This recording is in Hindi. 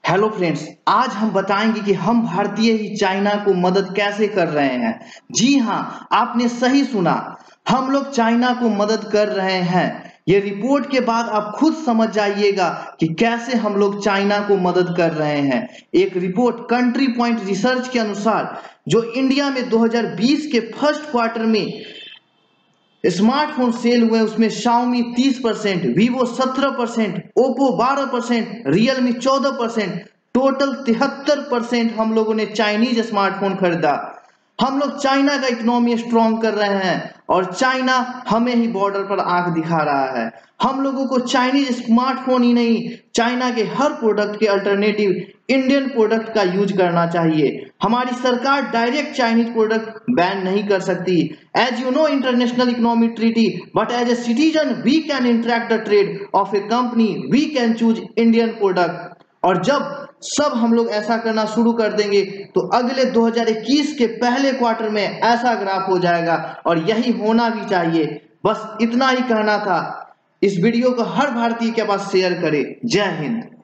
हेलो फ्रेंड्स, आज हम बताएंगे कि हम भारतीय ही चाइना को मदद कैसे कर रहे हैं। जी हाँ, आपने सही सुना, हम लोग चाइना को मदद कर रहे हैं। ये रिपोर्ट के बाद आप खुद समझ जाइएगा कि कैसे हम लोग चाइना को मदद कर रहे हैं। एक रिपोर्ट कंट्री पॉइंट रिसर्च के अनुसार जो इंडिया में 2020 के फर्स्ट क्वार्टर में स्मार्टफोन सेल हुए उसमें Xiaomi 30%, Vivo 17%, Oppo 12%, Realme 14%, total 73% हम लोगों ने चाइनीज स्मार्टफोन खरीदा। हम लोग चाइना का इकोनॉमी स्ट्रॉन्ग कर रहे हैं और चाइना हमें ही बॉर्डर पर आंख दिखा रहा है। हम लोगों को चाइनीज स्मार्टफोन ही नहीं, चाइना के हर प्रोडक्ट के अल्टरनेटिव इंडियन प्रोडक्ट का यूज करना चाहिए। हमारी सरकार डायरेक्ट चाइनीज प्रोडक्ट बैन नहीं कर सकती। As you know international economic treaty, but as a citizen we can interact the trade of a company, we can choose Indian product. और जब सब हम लोग ऐसा करना शुरू कर देंगे तो अगले 2021 के पहले क्वार्टर में ऐसा ग्राफ हो जाएगा और यही होना भी चाहिए। बस इतना ही कहना था। इस वीडियो को हर भारतीय के पास शेयर करें। जय हिंद।